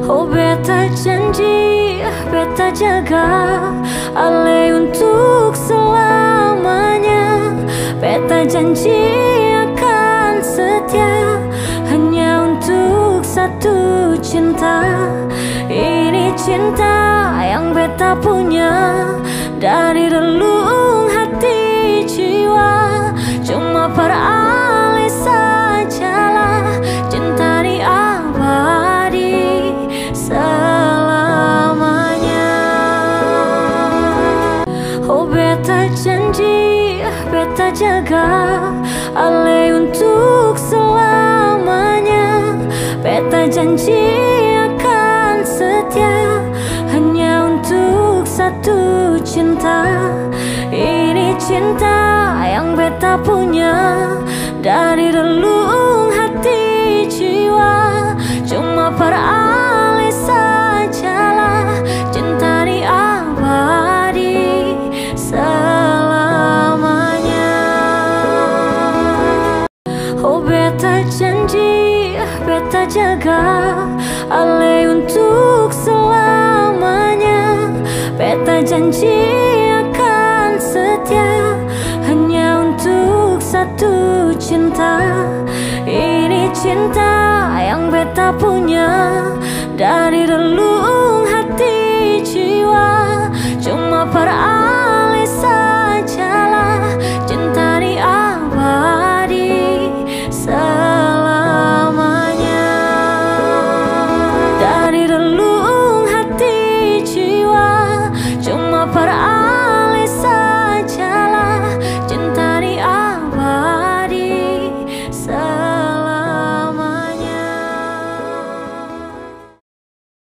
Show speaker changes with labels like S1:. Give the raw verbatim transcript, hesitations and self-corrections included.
S1: Oh beta janji, beta jaga Ale untuk selamanya. Beta janji akan setia hanya untuk satu cinta. Ini cinta yang beta punya dari relung hati jiwa. Cuma peralih sajalah cinta di abadi selamanya. Oh beta janji, beta jaga Ale untuk selamanya. Beta janji akan setia hanya untuk satu cinta. Ini cinta yang beta punya dari relung hati jiwa. Cuma peralih sajalah cinta di abadi selamanya. Oh beta janji, beta jaga Ale untuk selamanya. Beta janji akan setia hanya untuk satu cinta. Ini cinta yang beta punya